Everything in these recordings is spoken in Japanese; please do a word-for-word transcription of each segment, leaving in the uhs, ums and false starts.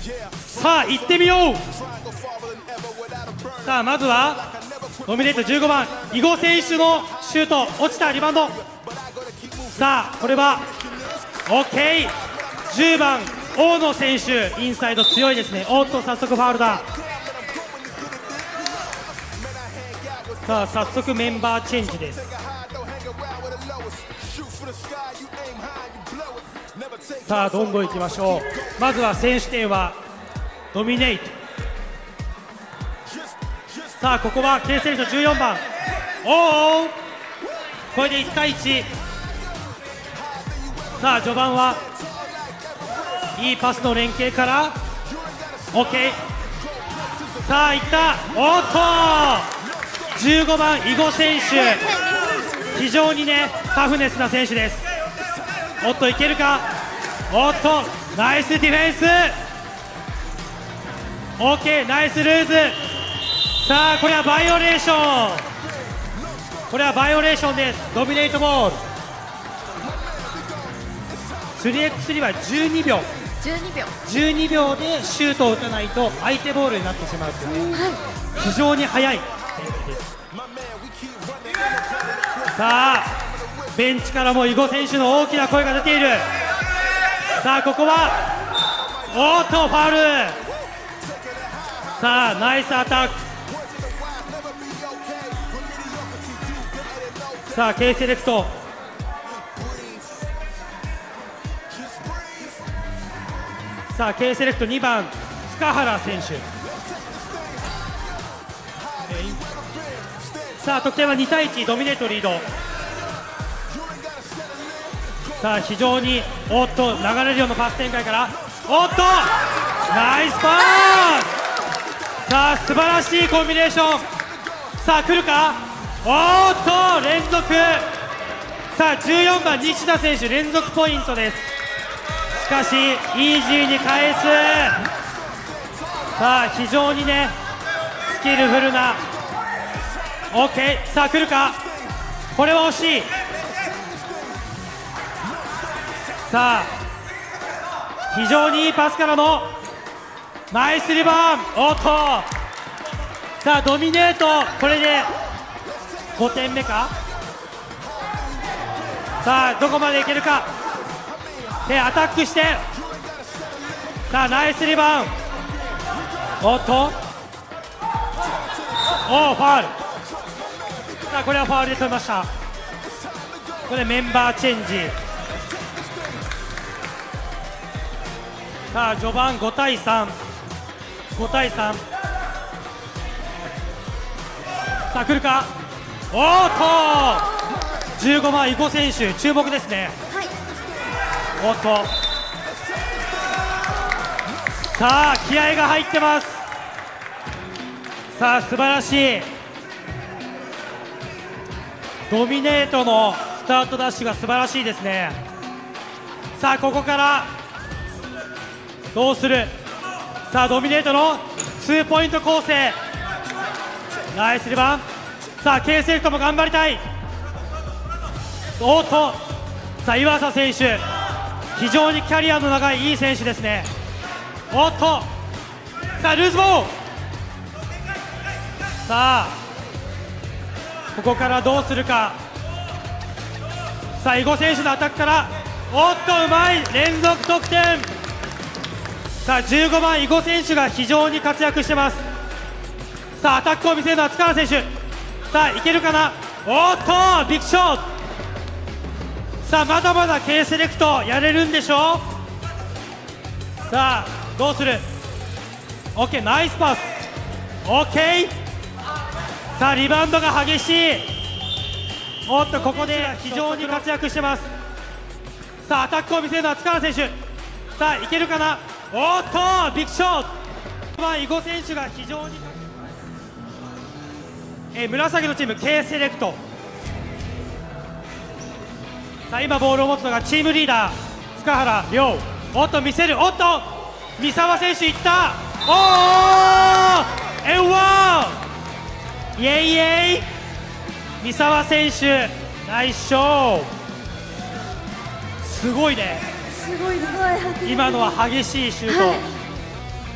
さあ行ってみよう。さあまずはノミネートじゅうごばん囲碁選手のシュート、落ちたリバウンド。さあこれは OK。 じゅうばん大野選手、インサイド強いですね。おっと早速ファウルだ。さあ早速メンバーチェンジです。さあどんどんいきましょう。まずは先取点はドミネイト。さあここは K セレクトじゅうよんばん、おおこれでいちたいいち。さあ序盤はいいパスの連携から OK。 さあいった、おっとじゅうごばん囲碁選手、非常にねタフネスな選手です。おっといけるか、おっとナイスディフェンス。 OK ナイスルーズ。さあこれはバイオレーション、これはバイオレーションです。ドミネイトボール スリーエックススリー はじゅうにびょうじゅうにびょうじゅうにびょうでシュートを打たないと相手ボールになってしまうという、はい、非常に速い展開です。さあベンチからも囲碁選手の大きな声が出ている。さあここはおっとファウル。さあナイスアタック。さあ K セレクト、さあ K セレクトにばん塚原選手。さあ得点はにたいいち、ドミネートリード。さあ非常におっと流れるようなパス展開から、おっとナイスパス。さあ素晴らしいコンビネーション。さあ来るか、おっと連続。さあじゅうよんばん西田選手連続ポイントです。しかしイージーに返す。さあ非常にねスキルフルな OK。 さあ来るか、これは惜しい。さあ非常にいいパスからのナイスリバウンド。おっとさあドミネート、これでごてんめか。さあどこまでいけるか。でアタックして、さあナイスリバウンド。おっとおおファウル。さあこれはファウルで取りました。これメンバーチェンジ。さあ序盤ごたいさん、ごたいさん。さあ来るか、おっとじゅうごばん囲碁選手注目ですね。 はい、 おっとさあ気合が入ってます。さあ素晴らしいドミネートのスタートダッシュが素晴らしいですね。さあここからどうする。さあドミネートのツーポイント構成、ナイスリバウンド。さあ K セレクトも頑張りたい。おっとさあ岩佐選手非常にキャリアの長いいい選手ですね。おっとさあルーズボール。さあここからどうするか。さあ囲碁選手のアタックから、おっとうまい連続得点。さあじゅうごばん囲碁選手が非常に活躍してます。さあアタックを見せるのは塚原選手。さあいけるかな、おっとビッグショット。さあまだまだ K セレクトやれるんでしょう。さあどうする。 OK ナイスパス OK。 さあリバウンドが激しい。おっとここで非常に活躍してます。さあアタックを見せるのは塚原選手。さあいけるかな、おっとビッグショット。囲碁選手が非常にえー、紫のチーム K セレクト。さあ今ボールを持つのがチームリーダー塚原亮。おっと見せる、おっと三沢選手いった。おおエウワンイエイイエイ。三沢選手ナイスショー。すごいね、 すごいすごい今のは激しいシュート、 はい、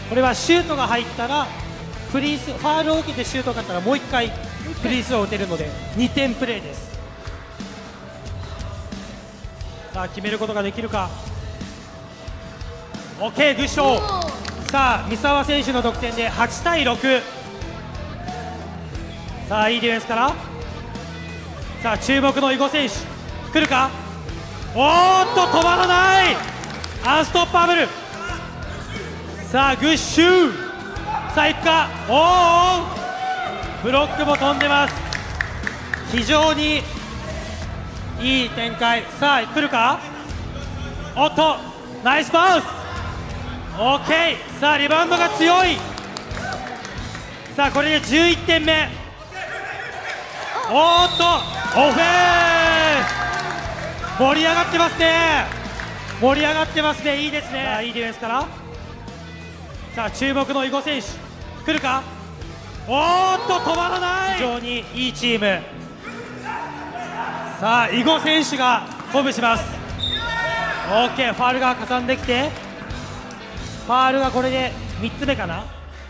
これはシュートが入ったらフリースファールを受けてシュートがあったらもういっかいフリースローを打てるのでにてんプレーです。さあ決めることができるか。 OK グッショー。さあ三沢選手の得点ではちたいろく。さあいいディフェンスから、さあ注目の囲碁選手来るか。おーっと止まらない、アンストッパーブル。さあグッシュー。さあいくか。おーおーブロックも飛んでます。非常にいい展開。さあ来るか。おっとナイスバウンス。 OK。 さあリバウンドが強い。さあこれでじゅういってんめ。おーっとオフェンス、盛り上がってますね。盛り上がってますね。いいですね。さあいいディフェンスから、さあ注目の囲碁選手来るか。おーっと止まらない。非常にいいチーム。さあ囲碁選手が鼓舞します。 OK。 ファウルがかさんできて、ファウルがこれでみっつめかな。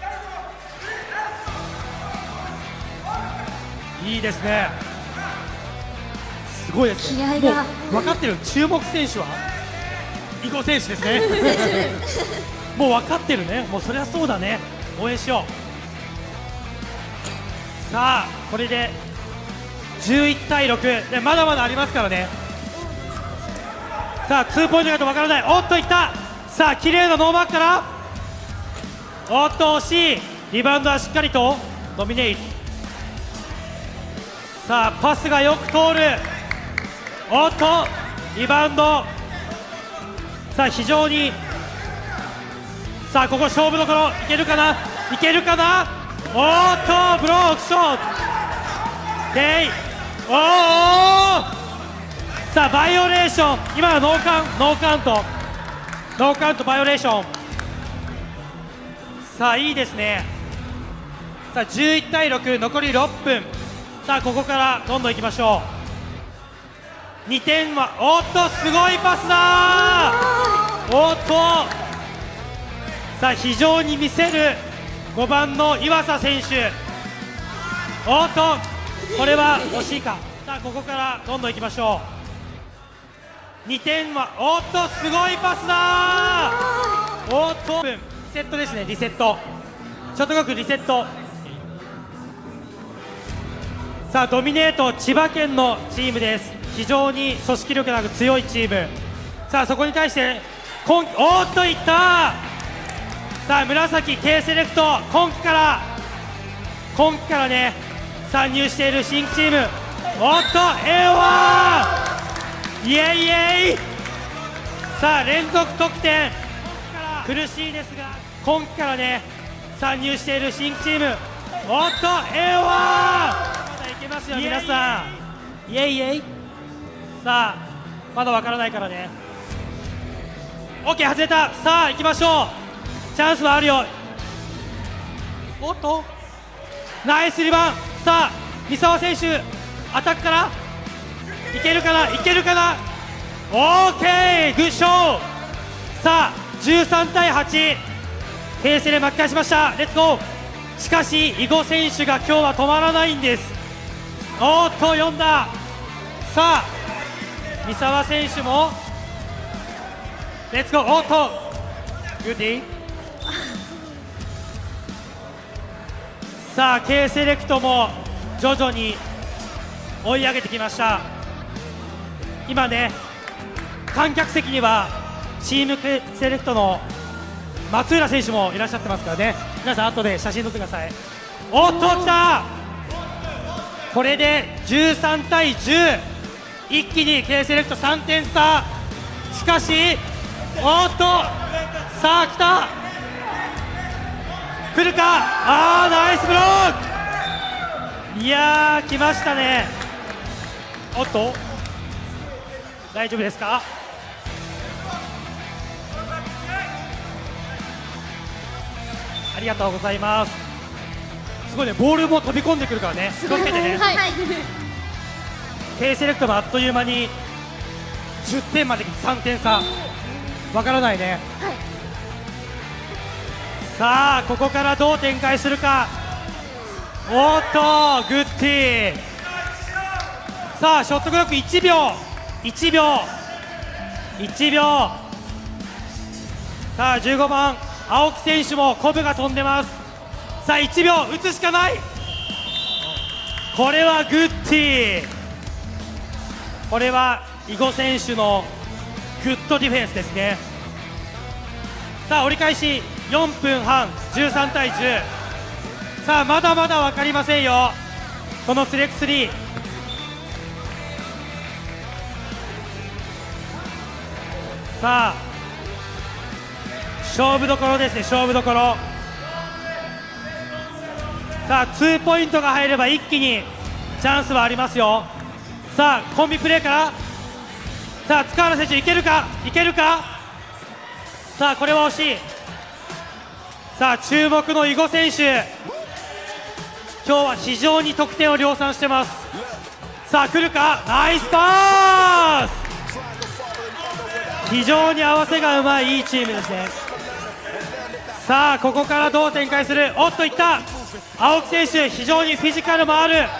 いいですね。すごいですね。もう分かってる。注目選手は囲碁選手ですね。もう分かってるね。もうそりゃそうだね。応援しよう。さあこれでじゅういったいろくでまだまだありますからね。さあツーポイントだと分からない。おっといった。さあ綺麗なノーマークから、おっと惜しい。リバウンドはしっかりとドミネイト。さあパスがよく通る。おっとリバウンド。さあ非常に、さあここ勝負どころ。いけるかな、いけるかな。おっとブロックショット。デイおーおー。さあバイオレーション。今はノーカウンノーカウントノーカウントバイオレーション。さあいいですね。さあじゅういったいろく、残りろっぷん。さあここからどんどんいきましょう。にてんは、おっとすごいパスだー。おっとさあ非常に見せるごばんの岩佐選手。おっとこれは惜しいか。さあここからどんどんいきましょう。にてんは、おっとすごいパスだー。おっとリセットですね。リセット、ショットクロックリセット。さあドミネート千葉県のチームです。非常に組織力のある強いチーム。さあそこに対して今季、おっといった。さあ紫 K セレクト、今季から今季からね参入している新チーム。おっと エーワン イエイイエイ。さあ連続得点。苦しいですが今季からね参入している新チーム。おっと エーワン、まだいけますよ皆さん。イエイイエイ。さあまだわからないからね。 OK 外れた。さあ行きましょう。チャンスはあるよ。おっとナイスリバウンド。さあ三沢選手アタックからいけるかな、いけるかな。 OK グッショー。さあじゅうさんたいはち、平成で巻き返しました。レッツゴー。しかし囲碁選手が今日は止まらないんです。おっと読んだ。さあ三沢選手もレッツゴー。おっとグーティー。さあ K セレクトも徐々に追い上げてきました。今ね観客席にはチーム K セレクトの松浦選手もいらっしゃってますからね。皆さん後で写真撮ってください。おっと来た。これでじゅうさんたいじゅう、一気に K セレクトさんてん差。しかしおっとさあ来た、来るか。あーナイスブロック。いやー来ましたね。おっと大丈夫ですか。ありがとうございます。すごいね、ボールも飛び込んでくるからね、気をつけてね。はい、K セレクトもあっという間にじゅってんまでさんてん差。わからないね。はい、 さあここからどう展開するか。おっとグッティ。さあショットクロックいちびょういちびょういちびょう。さあじゅうごばん青木選手もコブが飛んでます。さあいちびょう打つしかない。これはグッティ。これは囲碁選手のグッドディフェンスですね。さあ折り返しよんぷんはん、じゅうさんたいじゅう。さあまだまだ分かりませんよ、このスレックスリー。さあ勝負どころですね、勝負どころ。さあツーポイントが入れば一気にチャンスはありますよ。さあコンビプレーから、さあ塚原選手いけるかいけるか。さあこれは惜しい。さあ注目の囲碁選手、今日は非常に得点を量産してます。さあ来るか、ナイスパス。非常に合わせがうまいいいチームですね。さあここからどう展開する。おっといった。青木選手非常にフィジカルもある。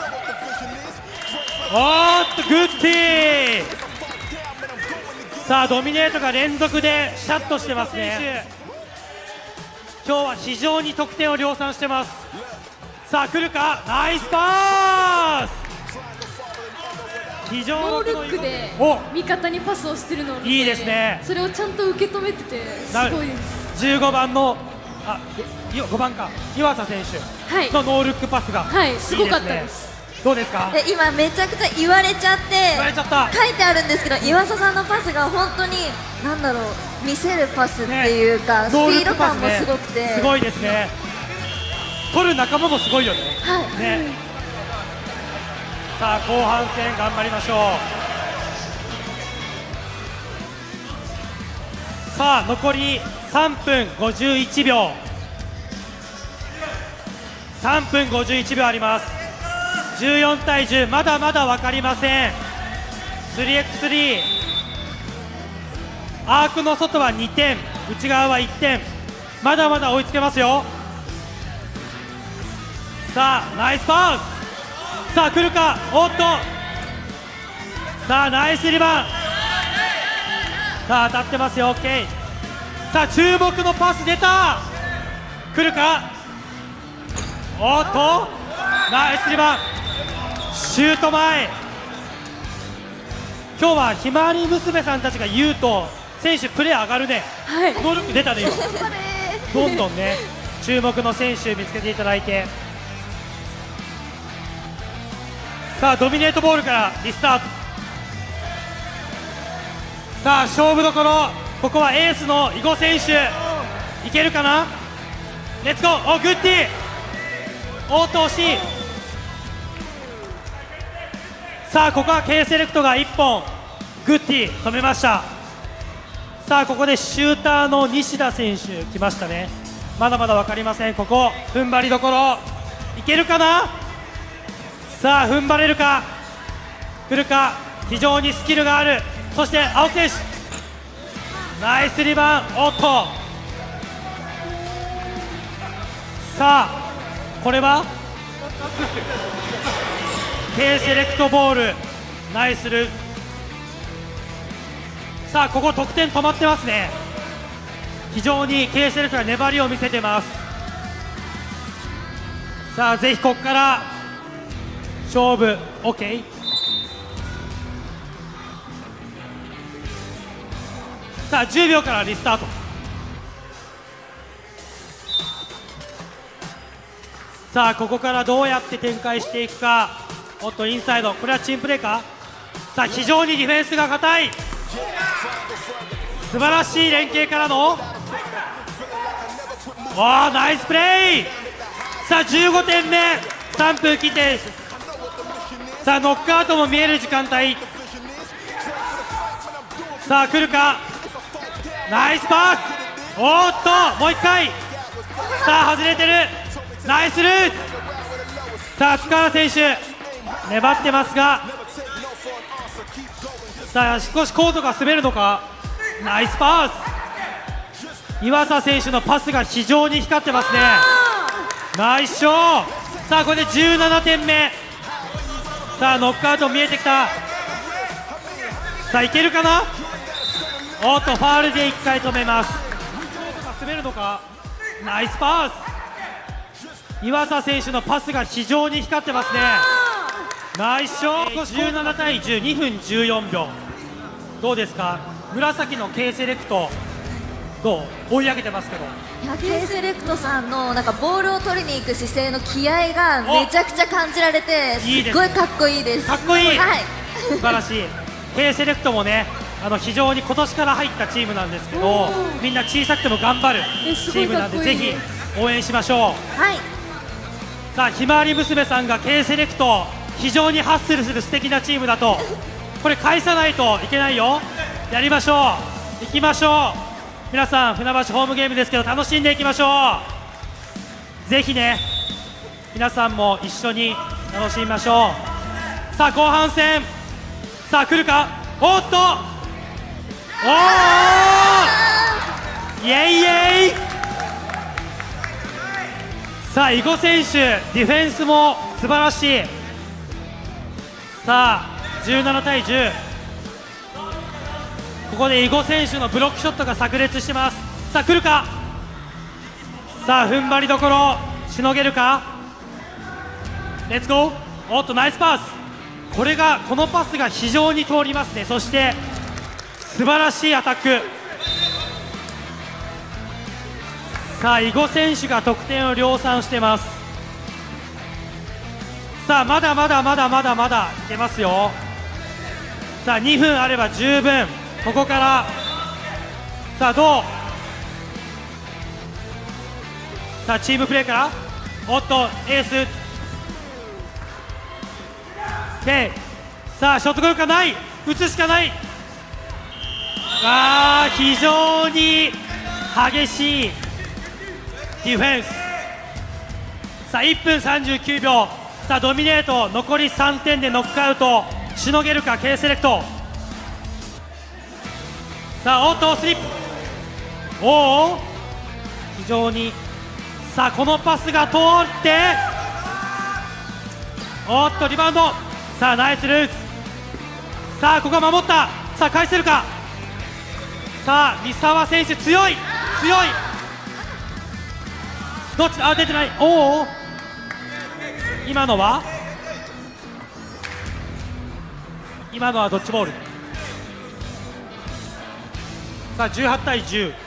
おっとグッティ。さあドミネートが連続でシャットしてますね。今日は非常に得点を量産してます。さあ来るか、ナイスパス。非常ノールックで味方にパスをしてるのを見て、 いいですね。 それをちゃんと受け止めててすごいです。 じゅうごばんのあごばんか岩佐選手のノールックパスが、 はい、はい、すごかったです。 どうですか。 え今めちゃくちゃ言われちゃって言われちゃった書いてあるんですけど、岩佐さんのパスが本当になんだろう、見せるパスっていうか、ね、スピード感もすごくて、 ね、すごいですね。取る仲間もすごいよね。 はい、 ね、うん、さあ後半戦頑張りましょう。さあ残りさんぷんごじゅういちびょう、さんぷんごじゅういちびょうあります。じゅうよんたいじゅう、まだまだ分かりません。 スリーエックススリー、 アークの外はにてん、内側はいってん、まだまだ追いつけますよ。さあナイスパス。さあ来るか、おっと、さあナイスリバウンド。さあ当たってますよ、 OK。 さあ注目のパス出た、来るか、おっとナイスリバウンド、シュート前。今日はひまわり娘さんたちが言うと選手プレー上がるね。 はい、 ノールック出たね今どんどんね注目の選手見つけていただいて。さあドミネートボールからリスタート。さあ勝負どころ、ここはエースの囲碁選手いけるかな。レッツゴー。おグッディ、おっと惜しい。さあここは K セレクトがいっぽん、グッディ止めました。さあここでシューターの西田選手来ましたね。まだまだ分かりません。ここ踏ん張りどころいけるかな。さあ踏ん張れるか、来るか、非常にスキルがある。そして青木選手ナイスリバウンド。おっとさあこれは K セレクトボール、ナイスルーズ。さあここ得点止まってますね。非常に K セレクトが粘りを見せてます。さあぜひここから勝負 OK。 さあじゅうびょうからリスタート。さあここからどうやって展開していくか。おっとインサイド、これはチームプレーか。さあ非常にディフェンスが堅い、素晴らしい連携からのおーナイスプレー。さあじゅうごてんめ、さんぷん切って、さあノックアウトも見える時間帯。さあ来るか、ナイスパス。おーっともういっかい、さあ外れてる、ナイスルーズ。さあ塚原選手粘ってますが、さあ少しコートが滑るのか、ナイスパス。 岩佐選手のパスが非常に光ってますね。ナイスショー。さあこれでじゅうななてんめ。さあノックアウト見えてきた。さあいけるかな。おっとファウルでいっかい止めます。滑るのか。ナイスパス。岩佐選手のパスが非常に光ってますね。ナイスショー。じゅうななたいじゅう、にふんじゅうよんびょう。どうですか紫の K セレクト、どう追い上げてますけど。 いや K セレクトさんのなんかボールを取りに行く姿勢の気合がめちゃくちゃ感じられて、すっごいかっこいいです。 かっこいい、 はい、 素晴らしい。 K セレクトもね、あの非常に今年から入ったチームなんですけど、みんな小さくても頑張るチームなんで、ぜひ応援しましょう。 はい、 さあひまわり娘さんが K セレクト非常にハッスルする素敵なチームだと、これ返さないといけないよ。やりましょう、行きましょう。皆さん船橋ホームゲームですけど楽しんでいきましょう。ぜひね皆さんも一緒に楽しみましょう。さあ後半戦、さあ来るか。おっと、おーイエイイエイ。さあ囲碁選手ディフェンスも素晴らしい。さあじゅうななたいじゅう、ここで囲碁選手のブロックショットが炸裂してます。さあ来るか。さあ踏ん張りどころしのげるか。レッツゴー。おっとナイスパス。これがこのパスが非常に通りますね。そして素晴らしいアタック。さあ囲碁選手が得点を量産してます。さあまだまだまだまだまだいけますよ。さあにふんあれば十分。ここからさあどう。さあチームプレーから、おっとエース K。 さあショットゴールかない、打つしかない。あー非常に激しいディフェンス。さあいっぷんさんじゅうきゅうびょう。さあドミネート残りさんてんでノックアウトしのげるか K セレクト。さあおっとスリップ、おお非常に。さあこのパスが通って、おっとリバウンド。さあナイスルーズ。さあここは守った。さあ返せるか。さあ三沢選手強い強い。どっち、あ出てない。おお今のは今のはドッジボール。さあじゅうはちたいじゅう。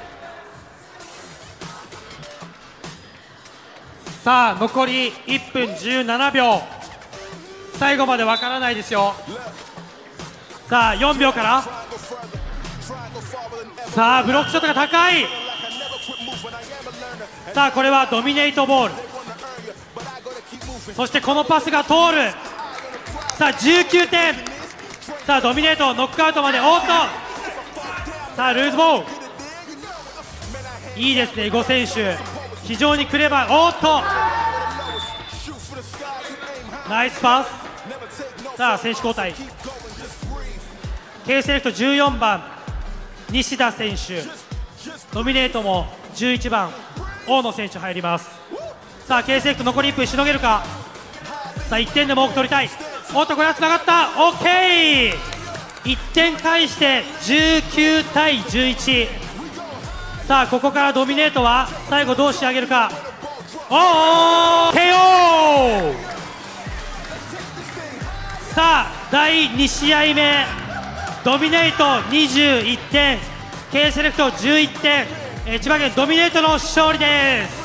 さあ残りいっぷんじゅうななびょう。最後までわからないですよ。さあよんびょうから。さあブロックショットが高い。さあこれはドミネートボール。そしてこのパスが通る。さあじゅうきゅうてん。さあドミネートノックアウトまで。おっとさあルーズボール。いいですね囲碁選手非常にクレバー。おっとナイスパス。さあ選手交代。 K セレクトじゅうよんばん西田選手、ドミネートもじゅういちばん大野選手入ります。さあ K セレクト残りいっぷんしのげるか。さあいってんでも多く取りたい。おっとこれはつながった。 OK、 いってん返してじゅうきゅうたいじゅういち。さあここからドミネートは最後どう仕上げるか。おお ケーオー。 さあだいにしあいめドミネートにじゅういってん K セレクトじゅういってん、えー、千葉県ドミネートの勝利です。